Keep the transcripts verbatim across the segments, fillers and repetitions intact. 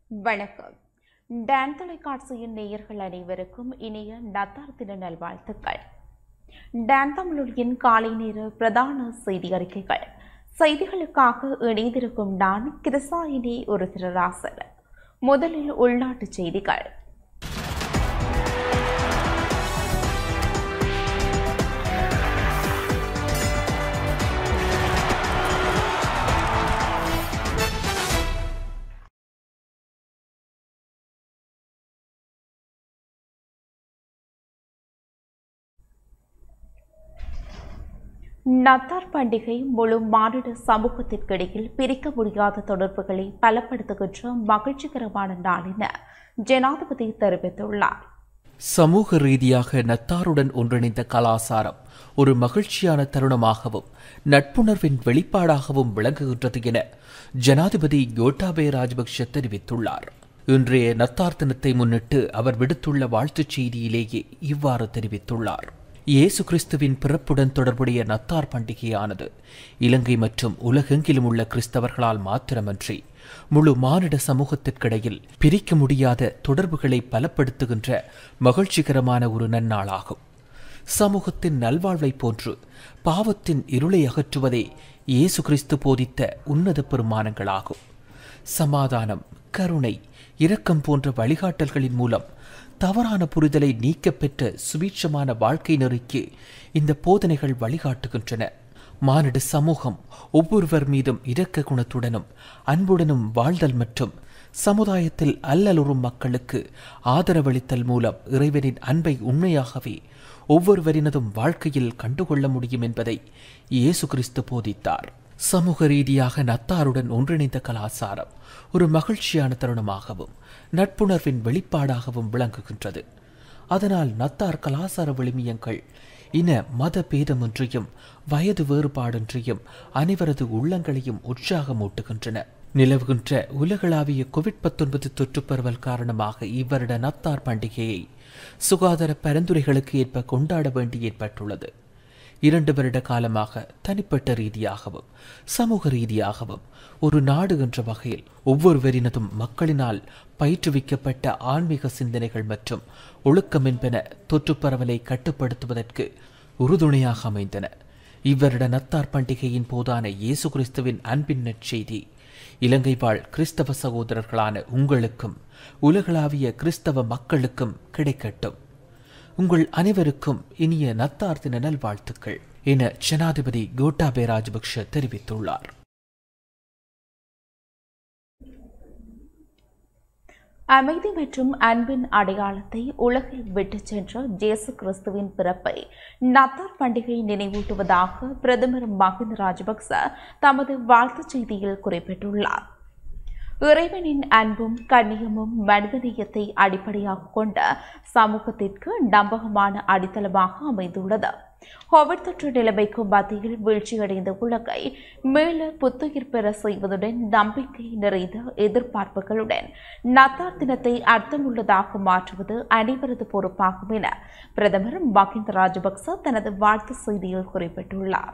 வணக்கம். டான் தொலைக்காட்சியின் நேயர்கள் அனைவருக்கும் இனிய நத்தார் தின நல்வாழ்த்துக்கள். டான் தமிழொலியின் காலை நேர பிரதான செய்தி அறிக்கைகள். செய்திகளுக்காக இணைந்திருக்கும் நான் கிருசாயினி ஒரு திருராசன். முதலில் உள்நாட்டு செய்திகள். நத்தார் பண்டிகை முழு மானிட சமூகத்திற்கிடையில் பிரிக்க முடியாத தொடர்புகளை பலப்படுத்துகின்ற மகிழ்ச்சிகரமான நாள் என ஜனாதிபதி தெரிவித்துள்ளார். சமூக ரீதியாக நத்தாருடன் ஒன்றிணைந்த கலாசாரம் ஒரு மகிழ்ச்சியான தருணமாகவும் நட்புணர்வின் வெளிப்பாடாகவும் விளங்குகின்றது என ஜனாதிபதி கோட்டாபய ராஜபக்ஷ தெரிவித்துள்ளார். இன்றைய நத்தார் தினத்தை முன்னிட்டு அவர் விடுத்துள்ள வாழ்த்துச் செய்தியிலேயே இவ்வாறு தெரிவித்துள்ளார். இயேசு கிறிஸ்துவின் பிறப்புடன் தொடர்புடைய நத்தார் பண்டிகையானது இலங்கை மற்றும் உலகெங்கிலும் உள்ள கிறிஸ்தவர்களால் மாத்திரமன்றி முழு மானிட சமூகத்திற்கிடையில் பிரிக்க முடியாத தொடர்புகளை பலப்படுத்துகின்ற மகிழ்ச்சிகரமான ஒரு நன்னாளாகும். சமூகத்தின் நல்வாழ்வை போன்று பாவத்தின் இருளை அகற்றுவதே இயேசு கிறிஸ்து போதித்த உன்னத பெருமானங்களாகும். சமாதானம், கருணை, இரக்கம் போன்ற வழிகாட்டல்களின் மூலம் தவறான புரிதலை நீக்கப்பெற்ற சுபீட்சமான வாழ்க்கை நெறிக்கு இந்த போதனைகள் வழிகாட்டுகின்றன. மானிட சமூகம் ஒவ்வொருவர் மீதும் இரக்க குணத்துடனும் அன்புடனும் வாழ்தல் மற்றும் சமுதாயத்தில் அல்லலுறும் மக்களுக்கு ஆதரவளித்தல் மூலம் இறைவனின் அன்பை உண்மையாகவே ஒவ்வொருவரினதும் வாழ்க்கையில் கண்டுகொள்ள முடியும் என்பதை இயேசு கிறிஸ்து போதித்தார். சமூக ரீதியாக நத்தாருடன் ஒன்றிணைந்த கலாசாரம் ஒரு மகிழ்ச்சியான தருணமாகவும் நட்புணர்வின் வெளிப்பாடாகவும் விளங்குகின்றது. அதனால் நத்தார் கலாசார விழுமியங்கள் இன மத பேதமின்றியும் வயது வேறுபாடின்றியும் அனைவரது உள்ளங்களையும் உற்சாகமூட்டுகின்றன. நிலவுகின்ற உலகளாவிய கோவிட் பத்தொன்பது தொற்று பரவல் காரணமாக இவ்வருட நத்தார் பண்டிகையை சுகாதார பரிந்துரைகளுக்கு ஏற்ப கொண்டாட வேண்டி ஏற்பட்டுள்ளது. இரண்டு வருட காலமாக தனிப்பட்ட ரீதியாகவும் சமூக ரீதியாகவும் ஒரு நாடு என்ற வகையில் ஒவ்வொருவரினதும் மக்களினால் பயிற்றுவிக்கப்பட்ட ஆன்மீக சிந்தனைகள் மற்றும் ஒழுக்கம் என்பன தொற்று பரவலை கட்டுப்படுத்துவதற்கு உறுதுணையாக அமைந்தன. இவ்வருட நத்தார் பண்டிகையின் போதான இயேசு கிறிஸ்துவின் அன்பின் நற்செய்தி இலங்கை வாழ் கிறிஸ்தவ சகோதரர்களான உங்களுக்கும் உலகளாவிய கிறிஸ்தவ மக்களுக்கும் கிடைக்கட்டும். உங்கள் அனைவருக்கும் இனிய நத்தார் தின நல்வாழ்த்துக்கள் என ஜனாதிபதி கோட்டாபய ராஜபக்ஷ தெரிவித்துள்ளார். அமைதி மற்றும் அன்பின் அடையாளத்தை உலகில் விட்டுச் சென்ற இயேசு கிறிஸ்துவின் பிறப்பை நத்தார் பண்டிகை நினைவூட்டுவதாக பிரதமர் மஹிந்த ராஜபக்ச தமது வாழ்த்துச் செய்தியில் குறிப்பிட்டுள்ளார். இறைவனின் அன்பும் கண்ணியமும் மனிதநேயத்தை அடிப்படையாக கொண்ட சமூகத்திற்கு நம்பகமான அடித்தளமாக அமைந்துள்ளது. கோவிட் தொற்று நிலைமைக்கு மத்தியில் வீழ்ச்சியடைந்த உலகை மேல புத்துயிர் பெற செய்வதுடன் நம்பிக்கை நிறைந்த எதிர்பார்ப்புகளுடன் நத்தார் தினத்தை அர்த்தமுள்ளதாக மாற்றுவது அனைவரது பொறுப்பாகும் என பிரதமர் மஹிந்த ராஜபக்ச தனது வாழ்த்து செய்தியில் குறிப்பிட்டுள்ளார்.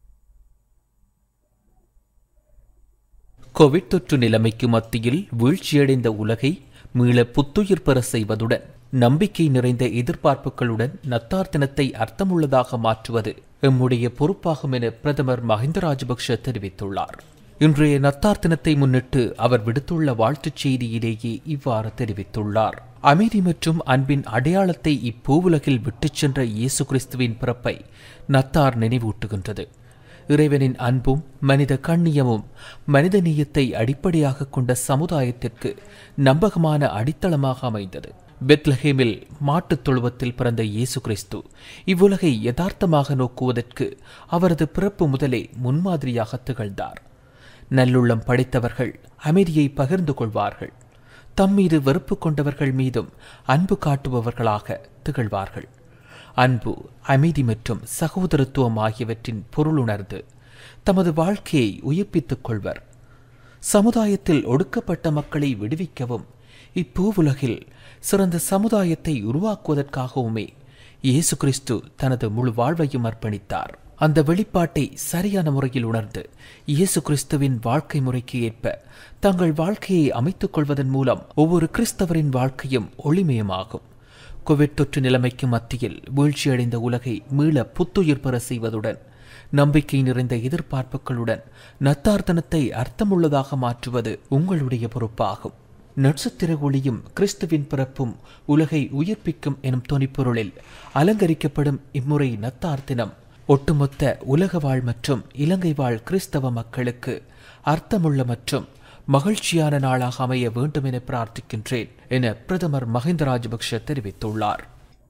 கோவிட் தொற்று நிலைமைக்கு மத்தியில் வீழ்ச்சியடைந்த உலகை மீள புத்துயிர் பெற செய்வதுடன் நம்பிக்கை நிறைந்த எதிர்பார்ப்புகளுடன் நத்தார் தினத்தை அர்த்தமுள்ளதாக மாற்றுவது எம்முடைய பொறுப்பாகும் என பிரதமர் மஹிந்த ராஜபக்ஷ தெரிவித்துள்ளார். இன்றைய நத்தார் தினத்தை முன்னிட்டு அவர் விடுத்துள்ள வாழ்த்துச் செய்தியிலேயே இவ்வாறு தெரிவித்துள்ளார். அமைதி மற்றும் அன்பின் அடையாளத்தை இப்பூவுலகில் விட்டுச் சென்ற இயேசு கிறிஸ்துவின் பிறப்பை நத்தார் நினைவூட்டுகின்றது. இறைவனின் அன்பும் மனித கண்ணியமும் மனிதநேயத்தை அடிப்படையாக கொண்ட சமுதாயத்திற்கு நம்பகமான அடித்தளமாக அமைந்தது. பெத்லஹேமில் மாட்டுத் தொழுவத்தில் பிறந்த இயேசு கிறிஸ்து இவ்வுலகை யதார்த்தமாக நோக்குவதற்கு அவரது பிறப்பு முதலே முன்மாதிரியாக திகழ்ந்தார். நல்லுள்ளம் படைத்தவர்கள் அமைதியை பகிர்ந்து கொள்வார்கள். தம்மீது வெறுப்பு கொண்டவர்கள் மீதும் அன்பு காட்டுபவர்களாக திகழ்வார்கள். அன்பு, அமைதி மற்றும் சகோதரத்துவம் ஆகியவற்றின் பொருளுணர்ந்து தமது வாழ்க்கையை உயிர்ப்பித்துக் கொள்வர். சமுதாயத்தில் ஒடுக்கப்பட்ட மக்களை விடுவிக்கவும் இப்பூவுலகில் சிறந்த சமுதாயத்தை உருவாக்குவதற்காகவுமே இயேசு கிறிஸ்து தனது முழு வாழ்வையும் அர்ப்பணித்தார். அந்த வெளிப்பாட்டை சரியான முறையில் உணர்ந்து இயேசு கிறிஸ்துவின் வாழ்க்கை முறைக்கு ஏற்ப தங்கள் வாழ்க்கையை அமைத்துக் கொள்வதன் மூலம் ஒவ்வொரு கிறிஸ்தவரின் வாழ்க்கையும் ஒளிமயமாகும். கோவிட் தொற்று நிலைமைக்கு மத்தியில் வீழ்ச்சியடைந்த உலகை மீள புத்துயிர் பெற செய்வதுடன் நம்பிக்கை நிறைந்த எதிர்பார்ப்புகளுடன் நத்தார்த்தனத்தை அர்த்தமுள்ளதாக மாற்றுவது உங்களுடைய பொறுப்பாகும். நட்சத்திர ஒளியும் கிறிஸ்துவின் பிறப்பும் உலகை உயிர்ப்பிக்கும் எனும் தொனிப்பொருளில் அலங்கரிக்கப்படும் இம்முறை நத்தார்த்தினம் ஒட்டுமொத்த உலக வாழ் மற்றும் இலங்கை வாழ் கிறிஸ்தவ மக்களுக்கு அர்த்தமுள்ள மற்றும் மகிழ்ச்சியான நாளாக அமைய வேண்டும் என பிரார்த்திக்கின்றேன் என பிரதமர் மஹிந்த ராஜபக்ஷ தெரிவித்துள்ளார்.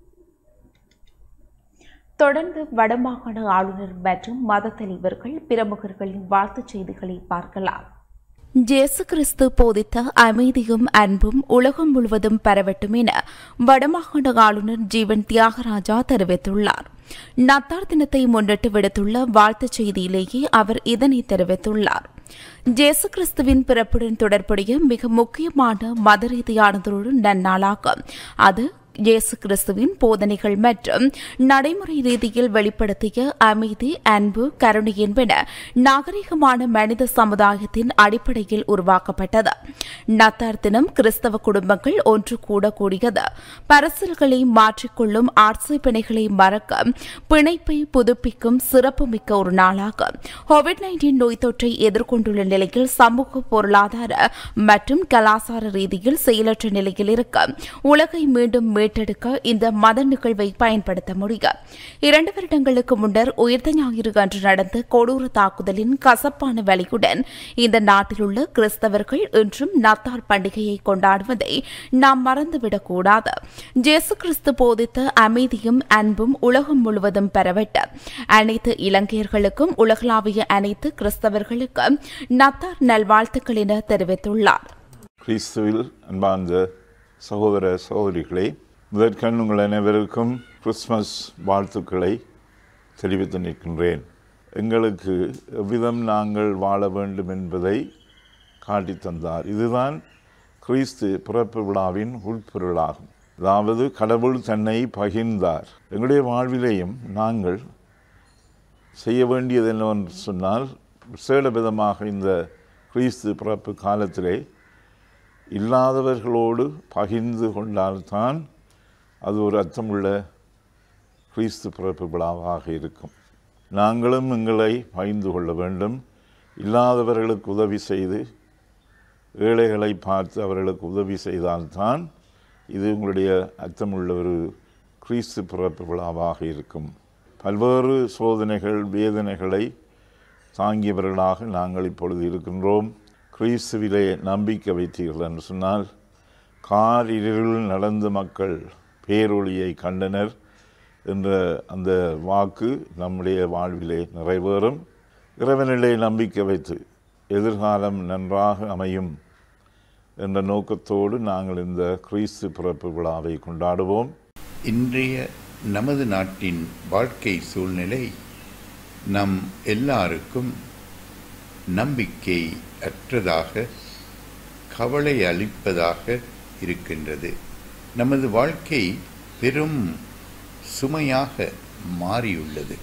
தொடர்ந்து வடமாகாண ஆளுநர் மற்றும் மத தலைவர்கள் பிரமுகர்களின் வாழ்த்துச் செய்திகளை பார்க்கலாம். இயேசு கிறிஸ்து போதித்த அமைதியும் அன்பும் உலகம் முழுவதும் பரவட்டும் என வடமாகாண ஆளுநர் ஜீவன் தியாகராஜா தெரிவித்துள்ளார். நத்தார் தினத்தை முன்னிட்டு விடுத்துள்ள வாழ்த்துச் செய்தியிலேயே அவர் இதனை தெரிவித்துள்ளார். இயேசு கிறிஸ்துவின் பிறப்புடன் தொடர்புடைய மிக முக்கியமான மத ரீதியானதொரு நன்னாளாகும். அது இயேசு கிறிஸ்துவின் போதனைகள் மற்றும் நடைமுறை ரீதியில் வெளிப்படுத்திய அமைதி, அன்பு, கருணை என்பன நாகரிகமான மனித சமுதாயத்தின் அடிப்படையில் உருவாக்கப்பட்டது. நத்தார் தினம் கிறிஸ்தவ குடும்பங்கள் ஒன்று கூடக்கூடியது. பரிசல்களை மாற்றிக்கொள்ளும் ஆட்சேபனைகளை மறக்க பிணைப்பை புதுப்பிக்கும் சிறப்புமிக்க ஒரு நாளாகும். கோவிட் நைன்டீன் நோய் தொற்றை எதிர்கொண்டுள்ள நிலையில் சமூக, பொருளாதார மற்றும் கலாச்சார ரீதியில் செயலற்ற நிலையில் இருக்க உலகை மீண்டும் மீட்டெடுக்க இந்த மத நிகழ்வை பயன்படுத்த முடியும். இரண்டு வருடங்களுக்கு முன்னர் உயிர்த்த ஞாயிறு அன்று நடந்த கொடூர தாக்குதலின் கசப்பான வலியுடன் இந்த நாட்டில் உள்ள கிறிஸ்தவர்கள் இன்றும் நத்தார் பண்டிகையை கொண்டாடுவதை நாம் மறந்துவிடக்கூடாது. இயேசு கிறிஸ்து போதித்த அமைதியும் அன்பும் உலகம் முழுவதும் பரவட்ட அனைத்து இலங்கையர்களுக்கும் உலகளாவிய அனைத்து கிறிஸ்தவர்களுக்கும் நத்தார் நல்வாழ்த்துக்கள் என தெரிவித்துள்ளார். கிறிஸ்துவில் அன்பார்ந்த சகோதர சகோதரிகளே, முதற்கண் உங்கள் அனைவருக்கும் கிறிஸ்துமஸ் வாழ்த்துக்களை தெரிவித்து நிற்கின்றேன். எங்களுக்கு எவ்விதம் நாங்கள் வாழ வேண்டும் என்பதை காட்டித் தந்தார். இதுதான் கிறிஸ்து பிறப்பு விழாவின் உட்பொருளாகும். அதாவது கடவுள் தன்னை பகிர்ந்தார். எங்களுடைய வாழ்விலேயும் நாங்கள் செய்ய வேண்டியது என்னவென்று சொன்னால், விசேட விதமாக இந்த கிறிஸ்து பிறப்பு காலத்திலே இல்லாதவர்களோடு பகிர்ந்து கொண்டால்தான் அது ஒரு அர்த்தமுள்ள கிறிஸ்து பிறப்பு விழாவாக இருக்கும். நாங்களும் எங்களை பகிர்ந்து கொள்ள வேண்டும். இல்லாதவர்களுக்கு உதவி செய்து, ஏழைகளை பார்த்து அவர்களுக்கு உதவி செய்தால்தான் இது உங்களுடைய அர்த்தமுள்ள ஒரு கிறிஸ்து பிறப்பு விழாவாக இருக்கும். பல்வேறு சோதனைகள், வேதனைகளை தாங்கியவர்களாக நாங்கள் இப்பொழுது இருக்கின்றோம். கிறிஸ்துவிலே நம்பிக்கை வைத்தீர்கள் என்று சொன்னால், கார் இருள் நடந்த மக்கள் பேரொளியை கண்டனர் என்ற அந்த வாக்கு நம்முடைய வாழ்விலே நிறைவேறும். இறைவனிலே நம்பிக்கை வைத்து எதிர்காலம் நன்றாக அமையும் என்ற நோக்கத்தோடு நாங்கள் இந்த கிறிஸ்து பிறப்பு விழாவை கொண்டாடுவோம். இன்றைய நமது நாட்டின் வாழ்க்கை சூழ்நிலை நம் எல்லாருக்கும் நம்பிக்கை அற்றதாக, கவலை அளிப்பதாக இருக்கின்றது. நமது வாழ்க்கை பெரும் சுமையாக மாறியுள்ளது.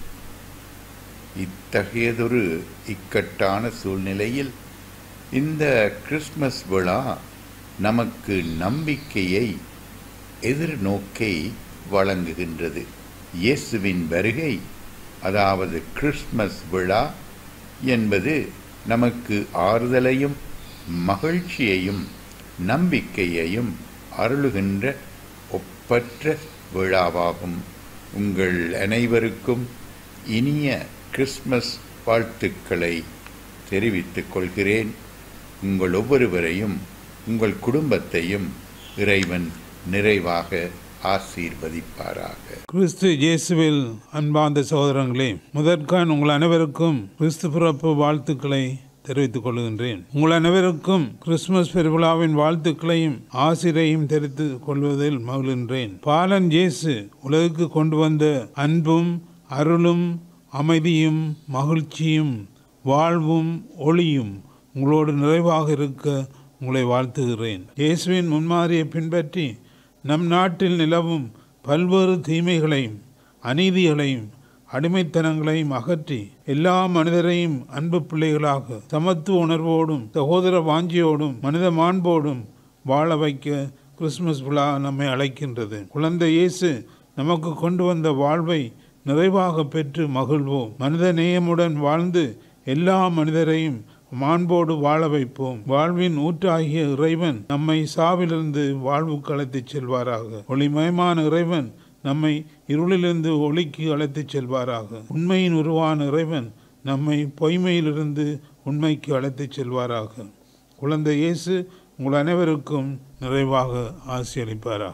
இத்தகையதொரு இக்கட்டான சூழ்நிலையில் இந்த கிறிஸ்மஸ் விழா நமக்கு நம்பிக்கையை, எதிர்நோக்கை வழங்குகின்றது. இயேசுவின் வருகை, அதாவது கிறிஸ்மஸ் விழா என்பது நமக்கு ஆறுதலையும் மகிழ்ச்சியையும் நம்பிக்கையையும் அருளுகின்ற ஒப்பற்ற விழாவாகும். உங்கள் அனைவருக்கும் இனிய கிறிஸ்மஸ் வாழ்த்துக்களை தெரிவித்துக் கொள்கிறேன். உங்கள் ஒவ்வொருவரையும், உங்கள் குடும்பத்தையும் இறைவன் நிறைவாக ஆசீர்வதிப்பாராக. கிறிஸ்து இயேசுவில் அன்பார்ந்த சகோதரங்களே, முதற்கான் உங்கள் அனைவருக்கும் கிறிஸ்து பிறப்பு வாழ்த்துக்களை தெரிவித்துக் கொள்கின்றேன். உங்கள் அனைவருக்கும் கிறிஸ்துமஸ் பெருவிழாவின் வாழ்த்துக்களையும் ஆசிரையும் தெரிவித்துக் கொள்வதில் மகிழ்கின்றேன். பாலன் இயேசு உலகுக்கு கொண்டு வந்த அன்பும் அருளும் அமைதியும் மகிழ்ச்சியும் வாழ்வும் ஒளியும் உங்களோடு நிறைவாக இருக்க உங்களை வாழ்த்துகிறேன். இயேசுவின் முன்மாதிரியை பின்பற்றி நம் நாட்டில் நிலவும் பல்வேறு தீமைகளையும் அநீதிகளையும் அடிமைத்தனங்களையும் அகற்றி எல்லா மனிதரையும் அன்பு பிள்ளைகளாக சமத்துவ உணர்வோடும் சகோதர வாஞ்சியோடும் மனித மாண்போடும் வாழ வைக்க கிறிஸ்துமஸ் விழா நம்மை அழைக்கின்றது. குழந்தை இயேசு நமக்கு கொண்டு வந்த வாழ்வை நிறைவாக பெற்று மகிழ்வோம். மனித நேயமுடன் வாழ்ந்து எல்லா மனிதரையும் மாண்போடு வாழ வைப்போம். வாழ்வின் ஊற்றாகிய இறைவன் நம்மை சாவிலிருந்து வாழ்வுக்கு அழைத்துச் செல்வாராக. ஒளிமயமான இறைவன் நம்மை இருளிலிருந்து ஒளிக்கு அழைத்துச் செல்வாராக. உண்மையின் உருவான இறைவன் நம்மை பொய்மையிலிருந்து உண்மைக்கு அழைத்துச் செல்வாராக. குழந்தை இயேசு உங்கள் அனைவருக்கும் நிறைவாக ஆசியளிப்பாராக.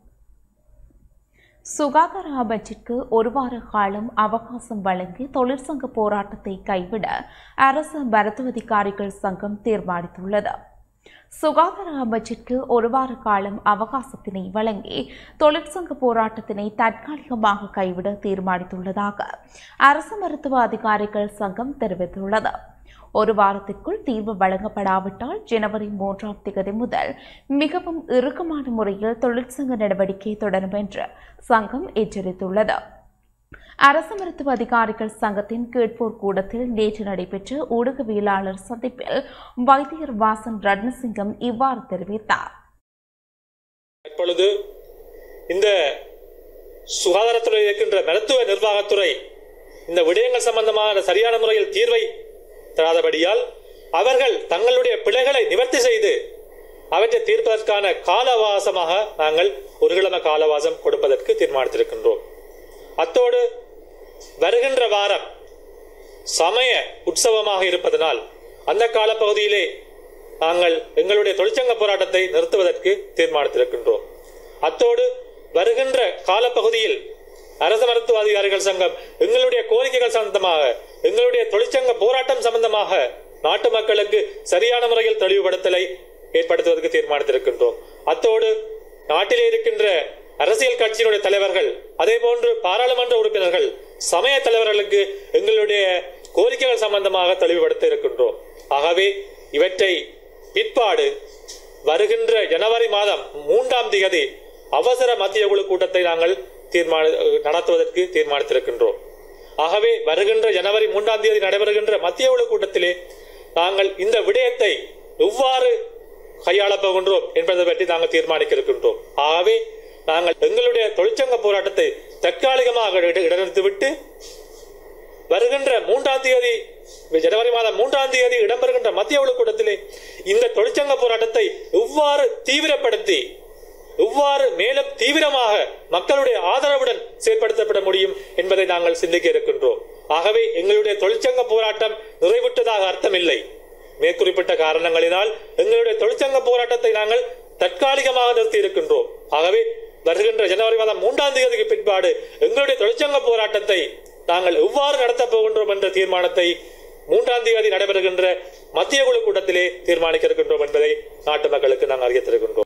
சுகாதார அமைச்சிற்கு ஒரு வார காலம் அவகாசம் வழங்கி தொழிற்சங்க போராட்டத்தை கைவிட அரசு மருத்துவ அதிகாரிகள் சங்கம் தீர்மானித்துள்ளது. சுகாதார அமைச்சிற்கு ஒரு வார காலம் அவகாசத்தினை வழங்கி தொழிற்சங்க போராட்டத்தினை தற்காலிகமாக கைவிட தீர்மானித்துள்ளதாக அரசு மருத்துவ அதிகாரிகள் சங்கம் தெரிவித்துள்ளது. ஒரு வாரத்திற்குள் தீர்வு வழங்கப்படாவிட்டால் ஜனவரி மூன்றாம் தேதி முதல் மிகவும் இறுக்கமான முறையில் தொழிற்சங்க நடவடிக்கை தொடரும் என்று சங்கம் எச்சரித்துள்ளது. அரசு மருத்துவ அதிகாரிகள் சங்கத்தின் கேட்போர் கூடத்தில் நேற்று நடைபெற்ற ஊடகவியலாளர் சந்திப்பில் வைத்தியர் வாசன் ரட்னசிங்கம் இவ்வாறு தெரிவித்தார். இப்பொழுது இந்த சுகாதாரத்துறை இருக்கின்ற மருத்துவ நிர்வாகத்துறை இந்த விடயங்கள் சம்பந்தமான சரியான முறையில் தீர்வை தராதபடியால் அவர்கள் தங்களுடைய பிழைகளை நிவர்த்தி செய்து அவற்றை தீர்ப்பதற்கான கால அவகாசமாக நாங்கள் ஒரு கிழமை கால அவகாசம் கொடுப்பதற்கு தீர்மானித்திருக்கின்றோம். அத்தோடு வருகின்ற வாரம் சமய உற்சவமாக இருப்பதனால் அந்த காலப்பகுதியிலே நாங்கள் எங்களுடைய தொழிற்சங்க போராட்டத்தை நிறுத்துவதற்கு தீர்மானித்திருக்கின்றோம். அத்தோடு வருகின்ற காலப்பகுதியில் அரசு மருத்துவ அதிகாரிகள் சங்கம் எங்களுடைய கோரிக்கைகள் சம்பந்தமாக எங்களுடைய தொழிற்சங்க போராட்டம் சம்பந்தமாக நாட்டு மக்களுக்கு சரியான முறையில் தெளிவுபடுத்தலை ஏற்படுத்துவதற்கு தீர்மானித்திருக்கின்றோம். அத்தோடு நாட்டிலே இருக்கின்ற அரசியல் கட்சியினுடைய தலைவர்கள் அதே போன்று பாராளுமன்ற உறுப்பினர்கள் சமய தலைவர்களுக்கு எங்களுடைய கோரிக்கைகள் சம்பந்தமாக தெளிவுபடுத்த இருக்கின்றோம். ஆகவே இவற்றை பிற்பாடு வருகின்ற ஜனவரி மாதம் மூன்றாம் தேதி அவசர மத்திய குழு கூட்டத்தை நாங்கள் தீர்மான நடத்துவதற்கு தீர்மானித்திருக்கின்றோம். ஆகவே வருகின்ற ஜனவரி மூன்றாம் தேதி நடைபெறுகின்ற மத்திய குழு கூட்டத்திலே நாங்கள் இந்த விடயத்தை எவ்வாறு கையாளப் போகின்றோம் என்பதை பற்றி நாங்கள் தீர்மானிக்க இருக்கின்றோம். ஆகவே நாங்கள் எங்களுடைய தொழிற்சங்க போராட்டத்தை தற்காலிகமாக இடைநிறுத்திவிட்டு வருகின்ற மூன்றாம் தேதி ஜனவரி மாதம் மூன்றாம் தேதி இடம்பெறுகின்ற மத்திய குழு கூட்டத்திலே இந்த தொழிற்சங்க போராட்டத்தை எவ்வாறு தீவிரப்படுத்தி எவ்வாறு மேலும் தீவிரமாக மக்களுடைய ஆதரவுடன் செயற்படுத்தப்பட முடியும் என்பதை நாங்கள் சிந்திக்க இருக்கின்றோம். ஆகவே எங்களுடைய தொழிற்சங்க போராட்டம் நிறைவுற்றதாக அர்த்தமில்லை. மேற்குறிப்பிட்ட காரணங்களினால் எங்களுடைய தொழிற்சங்க போராட்டத்தை நாங்கள் தற்காலிகமாக நிறுத்தி இருக்கின்றோம். ஆகவே வருகின்ற ஜனவரி மாதம் மூன்றாம் தேதிக்கு பிற்பாடு எங்களுடைய தொழிற்சங்க போராட்டத்தை நாங்கள் எவ்வாறு நடத்தப் போகின்றோம் என்ற தீர்மானத்தை மூன்றாம் தேதி நடைபெறுகின்ற மத்திய குழு கூட்டத்திலே தீர்மானிக்க இருக்கின்றோம் என்பதை நாட்டு மக்களுக்கு நாங்கள் அறிவித்திருக்கின்றோம்.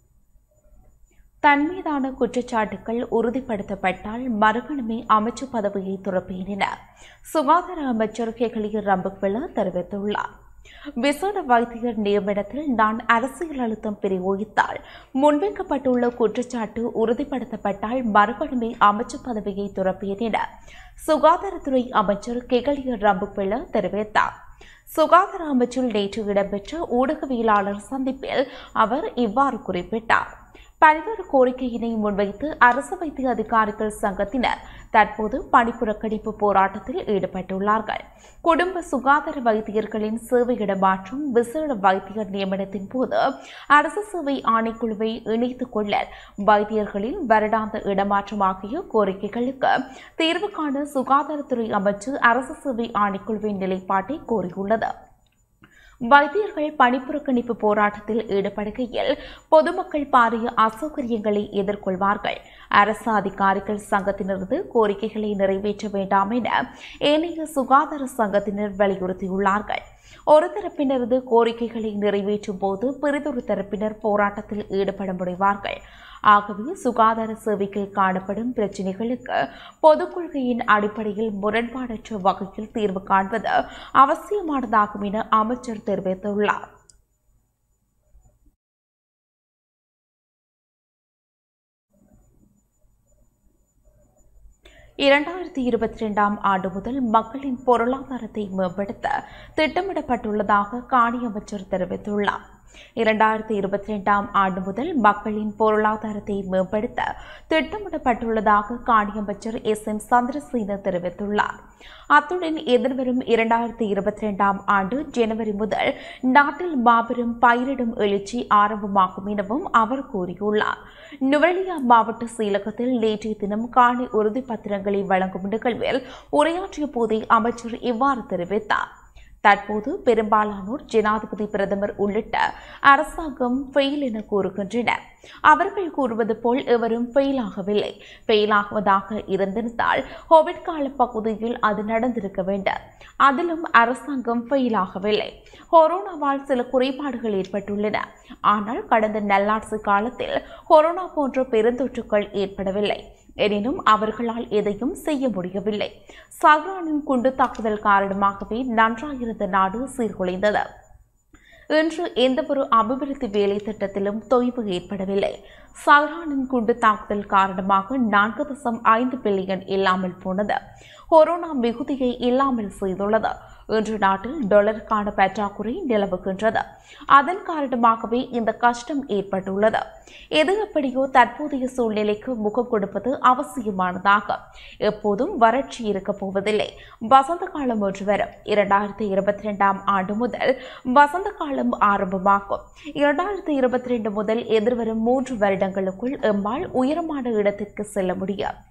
தன் மீதான குற்றச்சாட்டுகள் உறுதிப்படுத்தப்பட்டால் மறுகணமே அமைச்சு பதவியை துறப்பேன் என சுகாதார அமைச்சர் கெகலிய ரம்பக்வெல தெரிவித்துள்ளார். விசேட வைத்தியர் நியமனத்தில் நான் அரசியல் அழுத்தம் பிரயோகித்தால் முன்வைக்கப்பட்டுள்ள குற்றச்சாட்டு உறுதிப்படுத்தப்பட்டால் மறுகணமே அமைச்சு பதவியை துறப்பேன் என சுகாதாரத்துறை அமைச்சர் கெகலிய ரம்பக்வெல தெரிவித்தார். சுகாதார அமைச்சில் நேற்று இடம்பெற்ற ஊடகவியலாளர் சந்திப்பில் அவர் இவ்வாறு குறிப்பிட்டார். பல்வேறு கோரிக்கையினை முன்வைத்து அரசு வைத்திய அதிகாரிகள் சங்கத்தினர் தற்போது பணிப்புறக்கணிப்பு போராட்டத்தில் ஈடுபட்டுள்ளார்கள். குடும்ப சுகாதார வைத்தியர்களின் சேவை இடமாற்றம் விசேட வைத்தியர் நியமனத்தின் போது அரசு சேவை ஆணைக்குழுவை இணைத்துக் கொள்ள வைத்தியர்களின் வருடாந்த இடமாற்றம் ஆகிய கோரிக்கைகளுக்கு தீர்வு காண சுகாதாரத்துறை அமைச்சு அரசு சேவை ஆணைக்குழுவின் நிலைப்பாட்டை கோரியுள்ளது. வைத்தியர்கள் பணிப்புறக்கணிப்பு போராட்டத்தில் ஈடுபடுகையில் பொதுமக்கள் பாரிய அசௌகரியங்களை எதிர்கொள்வார்கள். அரசு அதிகாரிகள் சங்கத்தினரது கோரிக்கைகளை நிறைவேற்ற வேண்டாம் என ஏனைய சுகாதார சங்கத்தினர் வலியுறுத்தியுள்ளார்கள். ஒரு தரப்பினரது கோரிக்கைகளை நிறைவேற்றும் போது பிறிதொரு தரப்பினர் போராட்டத்தில் ஈடுபட முடிவார்கள். ஆகவே சுகாதார சேவையில் காணப்படும் பிரச்சினைகளுக்கு பொதுக் கொள்கையின் அடிப்படையில் முரண்பாடற்ற வகையில் தீர்வு காண்பது அவசியமானதாகும் என அமைச்சர் தெரிவித்துள்ளார். இரண்டாயிரத்தி இருபத்தி இரண்டாம் ஆண்டு முதல் மக்களின் பொருளாதாரத்தை மேம்படுத்த திட்டமிடப்பட்டுள்ளதாக காணி அமைச்சர் தெரிவித்துள்ளார். இரண்டாயிரத்தி இருபத்தி இரண்டாம் ஆண்டு முதல் மக்களின் பொருளாதாரத்தை மேம்படுத்த திட்டமிடப்பட்டுள்ளதாக காணி அமைச்சர் எஸ் எம் சந்திரசேன தெரிவித்துள்ளார். அத்துடன் எதிர்வரும் இரண்டாயிரத்தி இருபத்தி இரண்டாம் ஆண்டு ஜனவரி முதல் நாட்டில் மாபெரும் பயிரிடும் எழுச்சி ஆரம்பமாகும் எனவும் அவர் கூறியுள்ளார். நுவரெலியா மாவட்ட செயலகத்தில் நேற்றைய தினம் காணி உறுதி பத்திரங்களை வழங்கும் நிகழ்வில் உரையாற்றிய போதே அமைச்சர் இவ்வாறு தெரிவித்தார். தற்போது பெரும்பாலானோர் ஜனாதிபதி பிரதமர் உள்ளிட்ட அரசாங்கம் ஃபெயில் என கூறுகின்றனர். அவர்கள் கூறுவது போல் எவரும் ஃபெயில் ஆகவில்லை. ஃபெயில் ஆகுவதாக இருந்திருந்தால் கோவிட் கால பகுதியில் அது நடந்திருக்க வேண்டும். அதிலும் அரசாங்கம் ஃபெயில் ஆகவில்லை. கொரோனாவால் சில குறைபாடுகள் ஏற்பட்டுள்ளன. ஆனால் கடந்த நல்லாட்சி காலத்தில் கொரோனா போன்ற பெருந்தொற்றுக்கள் ஏற்படவில்லை. எனினும் அவர்களால் எதையும் செய்ய முடியவில்லை. சஹ்ரானின் குண்டு தாக்குதல் காரணமாகவே நன்றாயிருந்த நாடு சீர்குலைந்தது. இன்று எந்தவொரு அபிவிருத்தி வேலை திட்டத்திலும் தொய்வு ஏற்படவில்லை. சஹ்ரானின் குண்டு தாக்குதல் காரணமாக நான்கு தசம் ஐந்து பில்லியன் இல்லாமல் போனது. கொரோனா மிகுதியை இல்லாமல் செய்துள்ளது. இன்று நாட்டில் டாலருக்கான பற்றாக்குறை நிலவுகின்றது. அதன் காரணமாகவே இந்த கஷ்டம் ஏற்பட்டுள்ளது. எது எப்படியோ தற்போதைய சூழ்நிலைக்கு முகம் கொடுப்பது அவசியமானதாகும். எப்போதும் வறட்சி இருக்கப் போவதில்லை. வசந்த காலம் ஒன்று வரும். இரண்டாயிரத்தி இருபத்தி இரண்டாம் ஆண்டு முதல் வசந்த காலம் ஆரம்பமாகும். இரண்டாயிரத்தி இருபத்தி இரண்டு முதல் எதிர்வரும் மூன்று வருடங்களுக்குள் எம்மால் உயரமான இடத்திற்கு செல்ல முடியும்.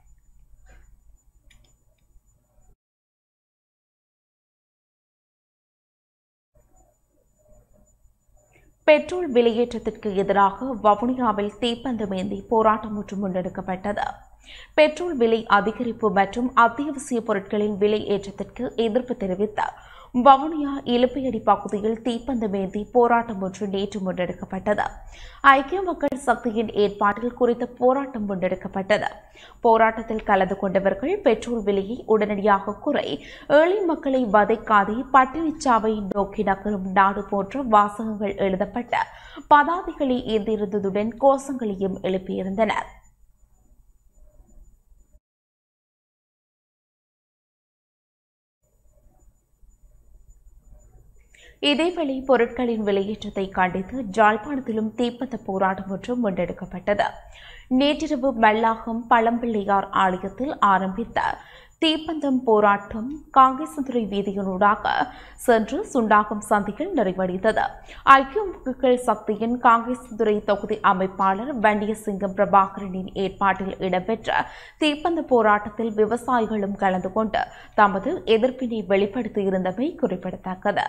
பெட்ரோல் விலையேற்றத்திற்கு எதிராக வவுனியாவில் தீப்பந்தம் ஏந்தி போராட்டம் ஒன்று முன்னெடுக்கப்பட்டது. பெட்ரோல் விலை அதிகரிப்பு மற்றும் அத்தியாவசிய பொருட்களின் விலை ஏற்றத்திற்கு எதிர்ப்பு தெரிவித்த வவுனியா இலுப்பையடி பகுதியில் தீப்பந்தம் ஏந்தி போராட்டம் ஒன்று நேற்று முன்னெடுக்கப்பட்டது. ஐக்கிய மக்கள் சக்தியின் ஏற்பாட்டில் குறித்த போராட்டம் முன்னெடுக்கப்பட்டது. போராட்டத்தில் கலந்து கொண்டவர்கள் பெட்ரோல் விலையை உடனடியாக குறை, ஏழை மக்களை வதைக்காதே, பட்டினிச்சாவை நோக்கி நகரும் நாடு போன்ற வாசகங்கள் எழுதப்பட்ட பதாதைகளை ஏந்தியிருந்ததுடன் கோஷங்களையும் எழுப்பியிருந்தனர். இதேவேளை பொருட்களின் விலையேற்றத்தை கண்டித்து ஜாழ்ப்பாணத்திலும் தீப்பந்த போராட்டம் ஒன்று முன்னெடுக்கப்பட்டது. நேற்றிரவு மல்லாகம் பழம்பிள்ளையார் ஆலயத்தில் ஆரம்பித்த தீப்பந்தம் போராட்டம் காங்கேசன்துறை வீதியினூடாக சென்று சுண்டாகம் சந்தியில் நிறைவடைந்தது. ஐக்கிய மக்கள் சக்தியின் காங்கேசன்துறை தொகுதி அமைப்பாளர் வண்டியசிங்கம் பிரபாகரனின் ஏற்பாட்டில் இடம்பெற்ற தீப்பந்த போராட்டத்தில் விவசாயிகளும் கலந்து கொண்டு தமது எதிர்ப்பினை வெளிப்படுத்தியிருந்தமை குறிப்பிடத்தக்கது.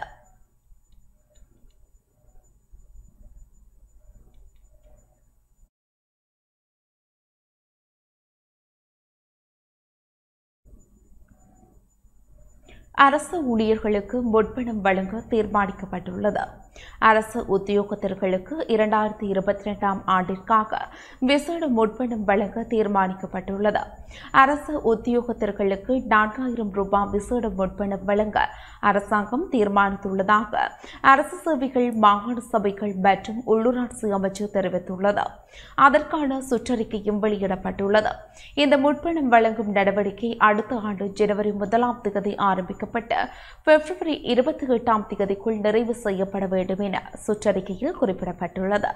அரசு ஊழியர்களுக்கு முன்பணம் வழங்க தீர்மானிக்கப்பட்டுள்ளது. அரசு உத்தியோகத்தர்களுக்கு இரண்டாயிரத்தி இருபத்தி இரண்டாம் ஆண்டிற்காக விசேட முன்பணம் வழங்க தீர்மானிக்கப்பட்டுள்ளது. அரசு உத்தியோகத்தர்களுக்கு நான்காயிரம் ரூபாய் விசேட முன்பணம் வழங்க அரசாங்கம் தீர்மானித்துள்ளதாக அரசு சேவைகள், மாகாண சபைகள் மற்றும் உள்ளூராட்சி அமைச்சு தெரிவித்துள்ளது. அதற்கான சுற்றறிக்கையும் வெளியிடப்பட்டுள்ளது. இந்த முன்பணம் வழங்கும் நடவடிக்கை அடுத்த ஆண்டு ஜனவரி முதலாம் தேதி ஆரம்பிக்கப்பட்டு பிப்ரவரி இருபத்தி எட்டாம் தேதிக்குள் நிறைவு செய்யப்பட வேண்டும் என சுற்றறிக்கையில் குறிப்பிடப்பட்டுள்ளது.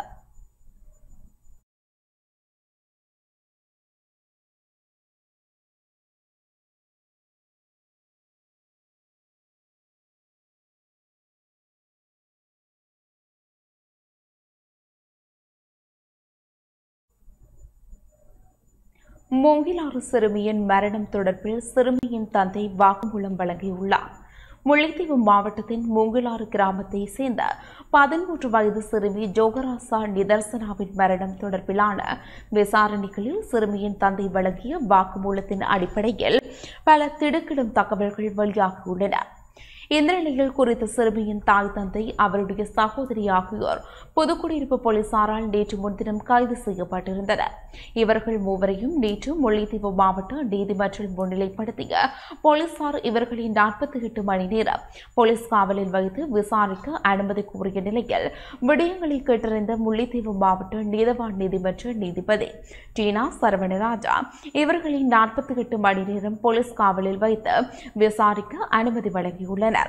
மூங்கிலாறு சிறுமியின் மரணம் தொடர்பில் சிறுமியின் தந்தை வாக்குமூலம் வழங்கியுள்ளார். முல்லைத்தீவு மாவட்டத்தின் மூங்கிலாறு கிராமத்தை சேர்ந்த பதிமூன்று வயது சிறுமி ஜோகராசா நிதர்சனாவின் மரணம் தொடர்பிலான விசாரணைகளில் சிறுமியின் தந்தை வழங்கிய வாக்குமூலத்தின் அடிப்படையில் பல திடுக்கிடும் தகவல்கள் வெளியாகியுள்ளன. இந்த நிலையில் குறித்த சிறுமியின் தாய் தந்தை அவருடைய சகோதரி ஆகியோர் புதுக்குடியிருப்பு போலீசாரால் நேற்று முன்தினம் கைது செய்யப்பட்டிருந்தனர். இவர்கள் மூவரையும் நேற்று முல்லைத்தீவு மாவட்ட நீதிமன்றில் முன்னிலைப்படுத்திய போலீசார் இவர்களின் நாற்பத்தி எட்டு மணி நேரம் போலீஸ் காவலில் வைத்து விசாரிக்க அனுமதி கோரிய நிலையில் விடயங்களை கேட்டறிந்த முல்லைத்தீவு மாவட்ட நீதவான் நீதிமன்ற நீதிபதி டீனா சரவணராஜா இவர்களின் நாற்பத்தி எட்டு மணி நேரம் போலீஸ் காவலில் வைத்து விசாரிக்க அனுமதி வழங்கியுள்ளனர்.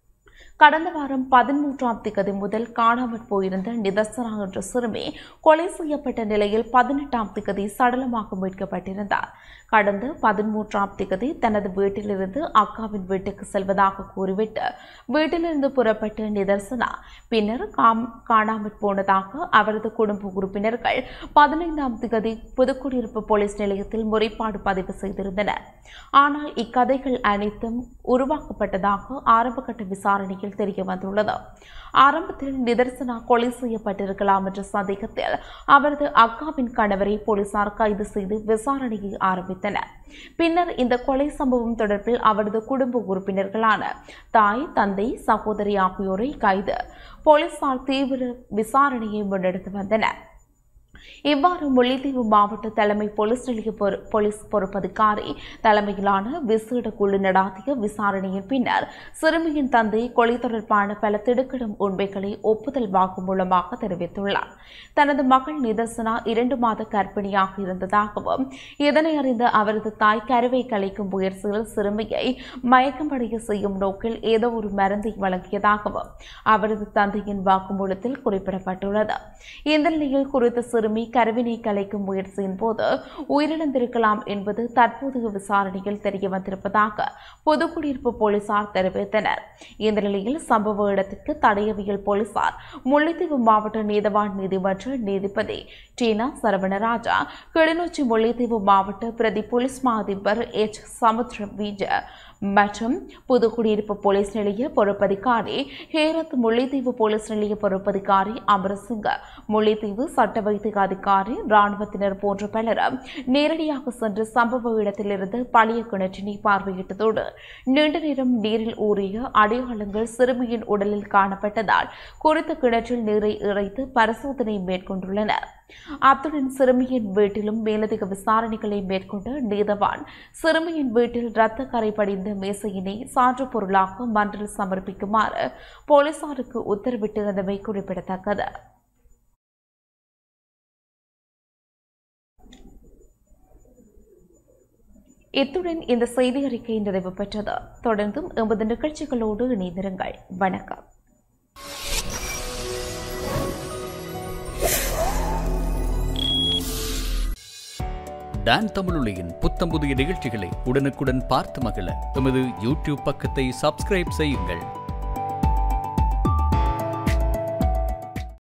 கடந்த வாரம் பதிமூன்றாம் திகதி முதல் காணாமற் போயிருந்த நிதர்சனா என்ற சிறுமி கொலை செய்யப்பட்ட நிலையில் பதினெட்டாம் திகதி சடலமாக மீட்கப்பட்டிருந்தார். கடந்த பதிமூன்றாம் திகதி தனது வீட்டிலிருந்து அக்காவின் வீட்டுக்கு செல்வதாக கூறிவிட்டு வீட்டிலிருந்து புறப்பட்ட நிதர்சனா பின்னர் காணாமற் போனதாக அவரது குடும்ப உறுப்பினர்கள் பதினைந்தாம் திகதி புதுக்குடியிருப்பு போலீஸ் நிலையத்தில் முறைப்பாடு பதிவு செய்திருந்தனர். ஆனால் இக்கதைகள் அனைத்தும் உருவாக்கப்பட்டதாக ஆரம்பகட்ட விசாரணையில் தெரிய வந்துள்ளது. ஆரம்பத்தில் நிதர்சனா கொலை செய்யப்பட்டிருக்கலாம் என்ற சந்தேகத்தில் அவரது அக்காவின் கணவரை போலீசார் கைது செய்து விசாரணையை ஆரம்பித்தனர். பின்னர் இந்த கொலை சம்பவம் தொடர்பில் அவரது குடும்ப உறுப்பினர்களான தாய், தந்தை, சகோதரி ஆகியோரை கைது போலீசார் தீவிர விசாரணையை முன்னெடுத்து வந்தனர். இவ்வாறு முல்லைத்தீவு மாவட்ட தலைமை போலீஸ் நிலைய போலீஸ் பொறுப்பதிகாரி தலைமையிலான விசேட குழு நடாத்திய விசாரணையின் பின்னர் சிறுமியின் தந்தை கொலை தொடர்பான பல திடுக்கிடும் உண்மைகளை ஒப்புதல் வாக்குமூலமாக தெரிவித்துள்ளார். தனது மகள் நிதர்சனா இரண்டு மாத கர்ப்பிணியாக இருந்ததாகவும் இதனை அறிந்த அவரது தாய் கருவை கலைக்கும் முயற்சியில் சிறுமியை மயக்கமடைய செய்யும் நோக்கில் ஏதோ ஒரு மருந்தை வழங்கியதாகவும் அவரது தந்தையின் வாக்குமூலத்தில் குறிப்பிடப்பட்டுள்ளது. இந்த நிலையில் குறித்த சிறுமி கருவினை கலைக்கும் முயற்சியின் போது உயிரிழந்திருக்கலாம் என்பது தற்போதைய விசாரணையில் தெரிய வந்திருப்பதாக புதுக்குடியிருப்பு போலீசார் தெரிவித்தனர். இந்த நிலையில் சம்பவ இடத்திற்கு தடயவியல் போலீசார் முல்லைத்தீவு மாவட்ட நீதவான் நீதிமன்ற நீதிபதி டீனா சரவணராஜா, கிளிநொச்சி முல்லைத்தீவு மாவட்ட பிரதி போலீஸ் மா அதிபர் எச் சமுத்திரம் வீஜ மற்றும் புதுக்குடியிருப்பு போலீஸ் நிலைய பொறுப்பதிகாரி ஹேரத், முல்லைத்தீவு போலீஸ் நிலைய பொறுப்பதிகாரி அமரசிங்க, முல்லைத்தீவு சட்ட வைத்திய அதிகாரி, ராணுவத்தினர் போன்ற பலரும் நேரடியாக சென்று சம்பவ இடத்திலிருந்து பழைய கிணற்றினை பார்வையிட்டதோடு நீண்ட நேரம் நீரில் ஊறிய அடையாளங்கள் சிறுமியின் உடலில் காணப்பட்டதால் குறித்த கிணற்றில் நீரை இறைத்து பரிசோதனை மேற்கொண்டுள்ளனர். அத்துடன் சிறுமியின் வீட்டிலும் மேலதிக விசாரணைகளை மேற்கொண்ட நீதவான் சிறுமியின் வீட்டில் இரத்த கரை படிந்த மேசையினை சான்று பொருளாக மன்றில் சமர்ப்பிக்குமாறு போலீசாருக்கு உத்தரவிட்டிருந்தமை குறிப்பிடத்தக்கது. இத்துடன் இந்த செய்தி அறிக்கை நிறைவு பெற்றது. தொடர்ந்தும் எமது நிகழ்ச்சிகளோடு இணைந்திருங்கள். வணக்கம். டான் தமிழொலியின் புத்தம் புதிய நிகழ்ச்சிகளை உடனுக்குடன் பார்த்து மகிழ எமது யூடியூப் பக்கத்தை சப்ஸ்கிரைப் செய்யுங்கள்.